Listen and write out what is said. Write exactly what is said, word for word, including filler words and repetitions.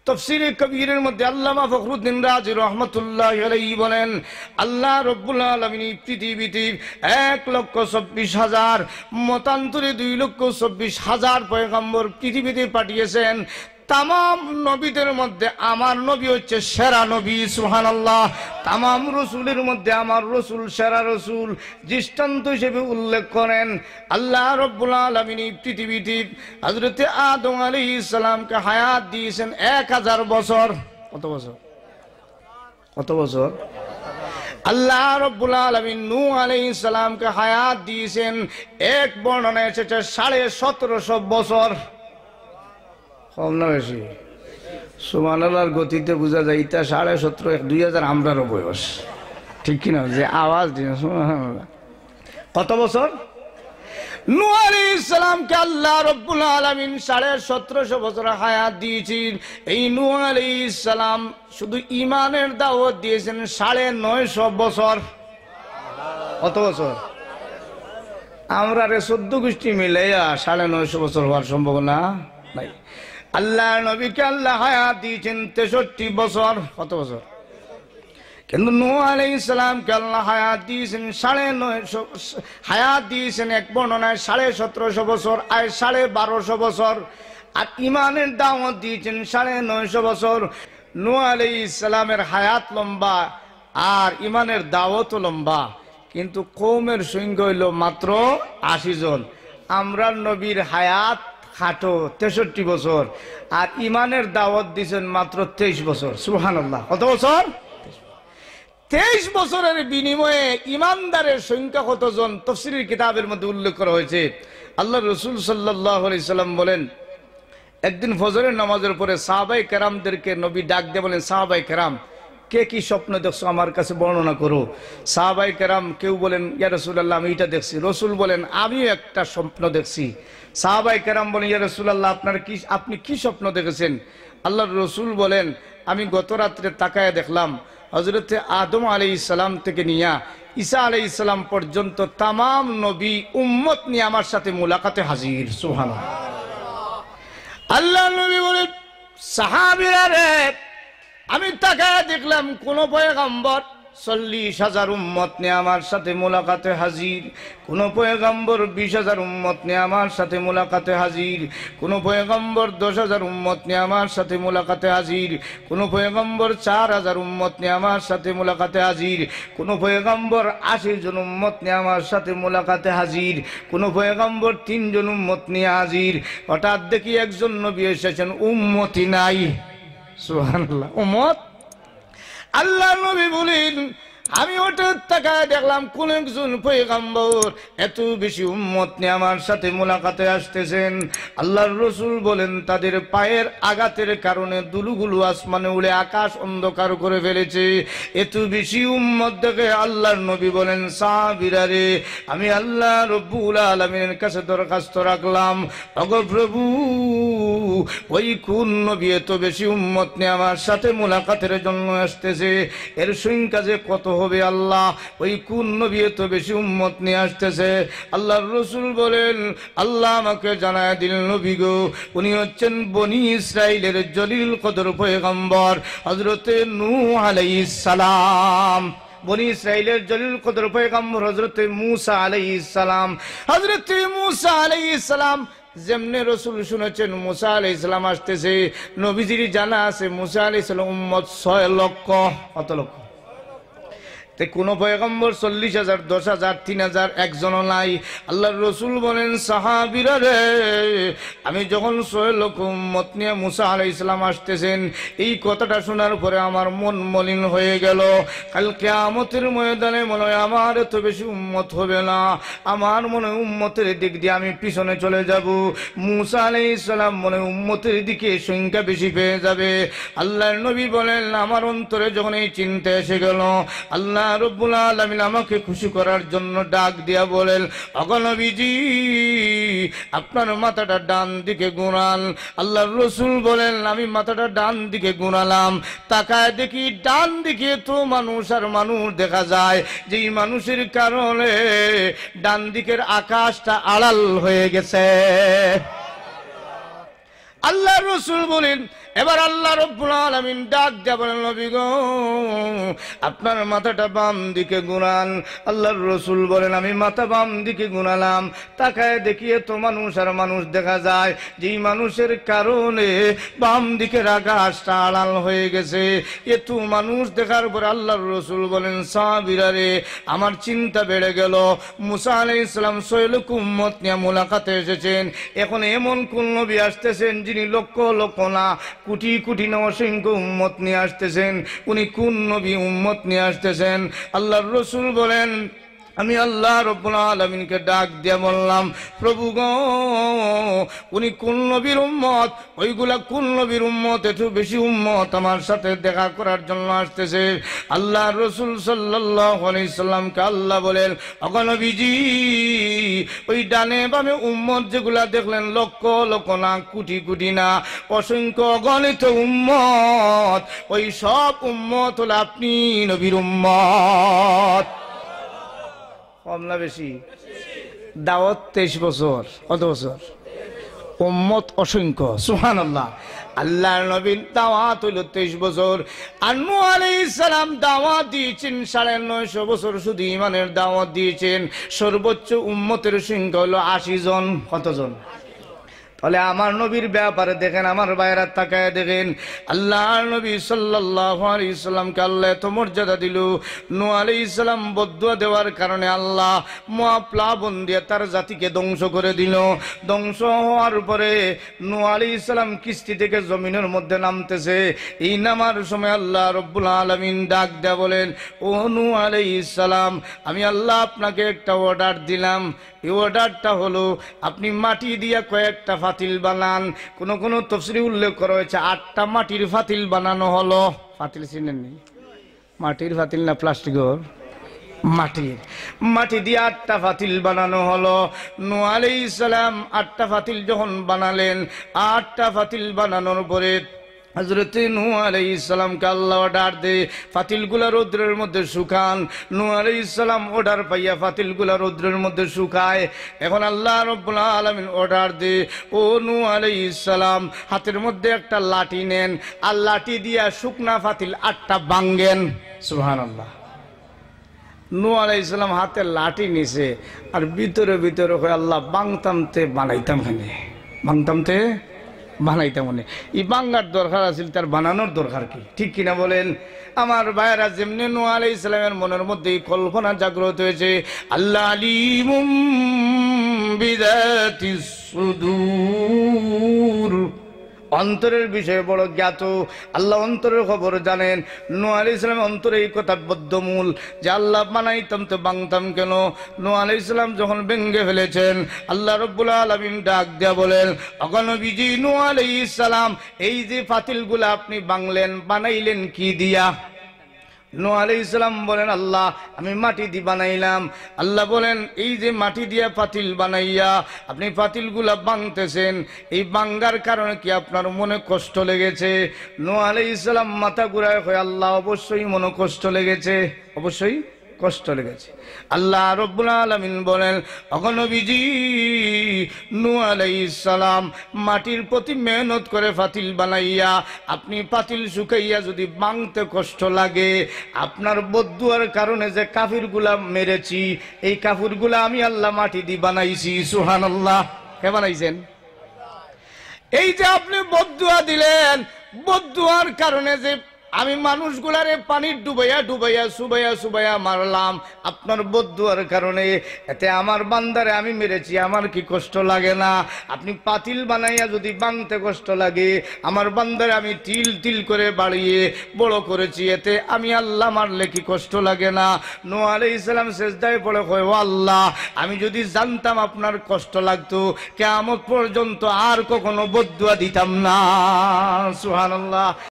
তাফসীরে কবীরের মধ্যে আল্লামা ফখরুদ্দিন রাজি রহমাতুল্লাহি আলাইহি বলেন, আল্লাহ রব্বুল আলামিন পৃথিবীতে এক লক্ষ চব্বিশ হাজার মতান্তরে দুই লক্ষ চব্বিশ হাজার পয়গম্বর পৃথিবীতে পাঠিয়েছেন। তামাম নবীদের মধ্যে আমার নবী হচ্ছে সেরা নবী, সুবহানাল্লাহ। তামাম রসুলের মধ্যে আমার রসুল সেরা রসুল। দৃষ্টান্ত হিসেবে উল্লেখ করেন আল্লাহ রব্বুল আলামিন পৃথিবীতে হযরত আদম আলাইহিস সালামকে হায়াত দিয়েছেন এক হাজার বছর। কত বছর? কত বছর? আল্লাহ রব্বুল আলামিন নূহ আলাইহিস সালামকে হায়াত দিয়েছেন, এক বর্ণনায় এসেছে সাড়ে সতেরোশো বছর। কম না বেশি? সুবহানাল্লাহর গতিতে বোঝা যায় এটা সাড়ে সতেরো এক দুই হাজার আমরারও বয়স, ঠিক কিনা? যে আওয়াজ দিয়ে সুবহানাল্লাহ। কত বছর? নূহ আলাইহিস সালামকে আল্লাহ রব্বুল আলামিন সাড়ে সতেরোশো বছর হায়াত দিয়েছেন। এই নূহ আলাইহিস সালাম শুধু ঈমানের দাওয়াত দিয়েছেন সাড়ে নয়শো বছর। কত বছর? আমরা রে চোদ্দ গোষ্ঠী মিলাইয়া সাড়ে নয়শো বছর হওয়ার সম্ভাবনা নাই। আল্লাহ নবীকে আল্লাহ হায়াত দিয়েছেন তেষট্টি বছর। কত বছর? কিন্তু নূহ আলাইহিস সালামকে আল্লাহ হায়াত দিয়েছেন সাড়ে নয়শো, হায়াত দিয়েছেন এক বর্ণনায় সাড়ে সতেরোশো বছর, আর সাড়ে বারোশো বছর। আর ইমানের দাওয়াত দিয়েছেন সাড়ে নয়শো বছর। নূহ আলাইহিস সালামের হায়াত লম্বা আর ইমানের দাওয়াতও লম্বা, কিন্তু কওমের সংখ্যা হইল মাত্র আশি জন। আমরা নবীর হায়াত খাটো তেষট্টি বছর, আর ইমানের দাওয়াত দিয়েছেন মাত্র তেইশ বছর। সুবহানাল্লাহ। কত বছর? তেইশ বছরের বিনিময়ে ইমানদারের সংখ্যা কতজন? তাফসীরের কিতাবের মধ্যে উল্লেখ করা হয়েছে। আল্লাহ রসুল সাল্লাল্লাহু আলাইহি সাল্লাম বলেন, একদিন ফজরের নামাজের পরে সাহাবায়ে কেরামদেরকে নবী ডাক দিয়ে বলেন, সাহাবায়ে কেরাম কে কি স্বপ্ন দেখছো আমার কাছে বর্ণনা করো। সাহাবায়ে কেরাম কেউ বলেন, ইয়া রাসূলুল্লাহ আমি এটা দেখছি। রসুল বলেন, আমিও একটা স্বপ্ন দেখছি। সাহাবায়ে কেরাম বলেন, ইয়া রাসূলুল্লাহ আপনার কি, আপনি কি স্বপ্ন দেখেছেন? আল্লাহর রসুল বলেন, আমি গত রাত্রে তাকায় দেখলাম হযরতে আদম আলাইহিস সালাম থেকে নিয়া ঈসা আলাইহিস সালাম পর্যন্ত তামাম নবী উম্মত নিয়ে আমার সাথে মুলাকাতে হাজির। সুবহানাল্লাহ। আল্লাহ নবী বলেন, সাহাবীরা রে আমি তাকায় দেখলাম কোন পয়গম্বর চল্লিশ হাজার উম্মত নিয়ে আমার সাথে মুলাকাতে হাজির, কোন পয়গম্বর বিশ হাজার উম্মত নিয়ে আমার সাথে মুলাকাতে হাজির, কোন পয়গম্বর দশ হাজার উম্মত নিয়ে আমার সাথে মুলাকাতে হাজির, কোন পয়গম্বর চার হাজার উম্মত নিয়ে আমার সাথে মুলাকাতে হাজির, কোন পয়গম্বর আশি জন উম্মত নিয়ে আমার সাথে মুলাকাতে হাজির, কোন পয়গম্বর তিন জন উম্মত নিয়ে হাজির। হঠাৎ দেখি একজন নবী এসেছেন, উম্মতি নাই। সুবহানাল্লাহ। উম্মত। আল্লাহ নবী বলেন, আমি ওটা তাকায় দেখলাম কোন একজন পয়গম্বর এত বেশি উম্মত নিয়ে আমার সাথে মুলাকাতে আসতেছেন। আল্লাহর রসুল বলেন, তাদের পায়ের আঘাতের কারণে দুলুগুলো আসমানে উড়ে আকাশ অন্ধকার করে ফেলেছে। এত বেশি উম্মত দেখে আল্লাহর নবী বলেন, সাহাবীরা রে আমি আল্লাহ রব্বুল আলামিনের কাছে দরখাস্ত রাখলাম, ওগো প্রভু ওই কোন নবী এত বেশি উম্মত নিয়ে আমার সাথে মুলাকাতের জন্য আসতেছে, এর সংখ্যা যে কত হবে আল্লাহ, ওই কোন নবী এত বেশি উম্মত নিয়ে আসতেছে। আল্লাহর রাসূল বলেন, আল্লাহ আমাকে জানায় দিল নবী গো, উনি হচ্ছেন বনি ইসরাইলের জলিল কদর পয়গম্বর হযরতে নূহ আলাইহিস সালাম। বনি ইসরাইলের জলিল কদর পয়গম্বর হযরতে মূসা আলাইহিস সালাম। হযরতে মূসা আলাইহিস সালাম যেমনে রসুল শুনেছেন মূসা আলাইহিস সালাম আসতেছে, নবীজির জানা আছে মূসা আলাইহিস সালাম উম্মত ছয় লক্ষ। কত লক্ষ? কোন পয়গম্বর চল্লিশ হাজার, দশ হাজার, তিন হাজার, একজনও নাই। আল্লাহর রসুল বলেন, সাহাবীরা রে আমি যখন ছয় লক্ষ উম্মত নিয়ে মূসা আলাইহিস সালাম আসতেছেন, এই কথাটা শোনার পরে আমার মন মলিন হয়ে গেল। কাল কিয়ামতের ময়দানে মনে হয় আমার এত বেশি উম্মত হবে না, আমার মনে উম্মতের দিক দিয়ে আমি পিছনে চলে যাব। মূসা আলাইহিস সালাম মনে উম্মতের দিকে সংখ্যা বেশি পেয়ে যাবে। আল্লাহর নবী বলেন, আমার অন্তরে যখন এই চিন্তা এসে গেল, আল্লাহ রব্বুল আলামিন আমাকে খুশি করার জন্য ডাক দিয়া বলেন, ওগো নবীজি আপনার মাথাটা ডান দিকে ঘুরান। আল্লাহর রাসূল বলেন, আমি মাথাটা ডান দিকে ঘুরালাম, তাকায় দেখি ডান দিকে তো মানুষ আর মানুষ দেখা যায়, যেই মানুষের কারণে ডান দিকের আকাশটা আড়াল হয়ে গেছে। আল্লাহর রাসূল বলেন, এবার আল্লাহ রাব্বুল আলামিন ডাক দিয়া বলেন, নবী গো আপনার মাথাটা বাম দিকে ঘুরান। আল্লাহর রাসূল বলেন, আমি মাথা বাম দিকে ঘুরালাম, তাকায় দেখি এত মানুষ আর মানুষ দেখা যায়, যেই মানুষের কারণে বাম দিকের আকাশটা আড়াল হয়ে গেছে। এত মানুষ দেখার পর আল্লাহর রাসূল বলেন, সাহাবীরা রে আমার চিন্তা বেড়ে গেল, মুসা আলাইহিস সালাম ছয় লক্ষ উম্মত নিয়ে মুলাকাতে এসেছেন, এখন এমন কোন নবী আসতেছেন যিনি লক্ষ লক্ষ না কোটি কোটি না অসংখ্য উম্মত নিয়ে আসতেছেন, উনি কোন নবী উম্মত নিয়ে আসতেছেন? আল্লাহর রাসূল বলেন, আমি আল্লাহ রাব্বুল আলামিনকে ডাক দিয়ে বললাম, প্রভু গো উনি কোন নবীর উম্মত, ওইগুলা কোন নবীর উম্মত, একটু বেশি উম্মত আমার সাথে দেখা করার জন্য আসতেছে। আল্লাহর রাসূল সাল্লাল্লাহু আলাইহি সাল্লামকে আল্লাহ বলেন, ওগো নবীজি ওই ডানে বামে উম্মত যেগুলা দেখলেন লক্ষ লক্ষ না কোটি কোটি না অসংখ্য অগণিত উম্মত, ওই সব উম্মত হলো আপনি নবীর উম্মত। কম না বেশি? দাওয়াত তেইশ বছর, কত বছর? উম্মত অসংখ্য, সুবহানাল্লাহ। আল্লাহর নবীর দাওয়াত হইল তেইশ বছর, আর নূহ আলাইহিস সালাম দাওয়াত দিয়েছেন সাড়ে নয়শো বছর, শুধু ইমানের দাওয়াত দিয়েছেন। সর্বোচ্চ উম্মতের সংখ্যা হলো আশি জন। কতজন? তাহলে আমার নবীর ব্যাপারে দেখেন, আমার ভাইরা তাকায় দেখেন, আল্লাহর নবী সাল্লাল্লাহু আলাইহি সাল্লামকে আল্লাহ এত মর্যাদা দিল। নূহ আলাইহিস সালাম বদদুয়া দেওয়ার কারণে আল্লাহ মহাপ্লাবন দিয়ে তার জাতিকে ধ্বংস করে দিল। ধ্বংস হওয়ার পরে নূহ আলাইহিস সালাম কিস্তি থেকে জমিনের মধ্যে নামতেছে। এই নামার সময় আল্লাহ রব্বুল আলামিন ডাক দেয়া বলেন, ও নূহ আলাইহিস সালাম, আমি আল্লাহ আপনাকে একটা অর্ডার দিলাম। এই অর্ডারটা হলো আপনি মাটি দিয়া কয়েকটা ফাতিল বানান। কোন কোন তাফসীরে উল্লেখ করা হয়েছে আটটা মাটির ফাতিল বানানো হলো। ফাতিল চিনেননি? মাটির ফাতিল না প্লাস্টিকের? মাটির। মাটি দিয়ে আটটা ফাতিল বানানো হলো। নূহ আলাইহিস সালাম আটটা ফাতিল যখন বানালেন, আটটা ফাতিল বানানোর পরে হযরত নূহ আলাইহিস সালামকে আল্লাহ অর্ডার দে ফাতিলগুলা রৌদ্রের মধ্যে শুকান। নূহ আলাইহিস সালাম অর্ডার পাইয়া ফাতিলগুলা রৌদ্রের মধ্যে শুকায়। এখন আল্লাহ রাব্বুল আলামিন অর্ডার দে, ও নূহ আলাইহিস সালাম হাতের মধ্যে একটা লাঠি নেন, আর লাঠি দিয়া শুকনা ফাতিল আটটা ভাঙেন। সুবহানাল্লাহ। নূহ আলাইহিস সালাম হাতে লাঠি নিছে, আর ভিতরে ভিতরে কয় আল্লাহ বাংতামতে বানাইতাম, খানে বাংতামতে বানাইতাম। মনে এই বাঙ্গার দরকার আছিল, তার বানানোর দরকার কি? ঠিক কিনা বলেন? আমার ভাইয়েরা, যেমনি নূহ আলাইহিস সালামের মনের মধ্যে কল্পনা জাগ্রত হয়েছে, আল্লাহ আলিমুম বিযাতিস সুদূর, অন্তরের বিষয়ে বড় জ্ঞাত, আল্লাহ অন্তরের খবর জানেন। নূহ আলাইহিস সালাম অন্তরে এই কথা বদ্ধমূল যে আল্লাহ বানাইতাম তো বাংতাম কেন? নূহ আলাইহিস সালাম যখন ভেঙ্গে ফেলেছেন, আল্লাহ রাব্বুল আলামিন ডাক দেয়া বলেন, ওগো নবীজি নূহ আলাইহিস সালাম এই যে ফাতিলগুলা আপনি বাংলেন, বানাইলেন কি দিয়া? নূহ আলাইহিস সালাম বলেন, আল্লাহ আমি মাটি দিয়ে বানাইলাম। আল্লাহ বলেন, এই যে মাটি দিয়া পাতিল বানাইয়া আপনি পাতিলগুলা বাংতেছেন, এই বাঙ্গার কারণে কি আপনার মনে কষ্ট লেগেছে? নূহ আলাইহিস সালাম মাথা ঘুরায় কয়, আল্লাহ অবশ্যই মনে কষ্ট লেগেছে, অবশ্যই কষ্ট লেগেছে। আল্লাহ রাব্বুল আলামিন বলেন, ওগো নবীজি নূহ আলাইহিস সালাম মাটির প্রতি মেহনত করে পাতিল বানাইয়া আপনি পাতিল শুকাইয়া যদি ভাঙতে কষ্ট লাগে, আপনার বদদুয়ার কারণে যে কাফিরগুলা মেরেছি, এই কাফিরগুলা আমি আল্লাহ মাটি দিয়ে বানাইছি। সুবহানাল্লাহ। কে বানাইছেন? এই যে আপনি বদদুয়া দিলেন, বদদুয়ার কারণে যে আমি মানুষগুলারে পানির ডুবাইয়া ডুবাইয়া সুবাইয়া সুবাইয়া মারলাম, আপনার বদদুয়ার কারণে, এতে আমার বান্দারে আমি মেরেছি, আমার কি কষ্ট লাগে না? আপনি পাতিল বানাইয়া যদি ভাঙতে কষ্ট লাগে, আমার বান্দারে আমি তিল তিল করে বাড়িয়ে বড় করেছি, এতে আমি আল্লাহ মারলে কি কষ্ট লাগে না? নূহ আলাইহিস সালাম সিজদায় পড়ে কয়, ও আল্লাহ, আমি যদি জানতাম আপনার কষ্ট লাগতো, কিয়ামত পর্যন্ত আর কখনো বদদুয়া দিতাম না। সুবহানাল্লাহ।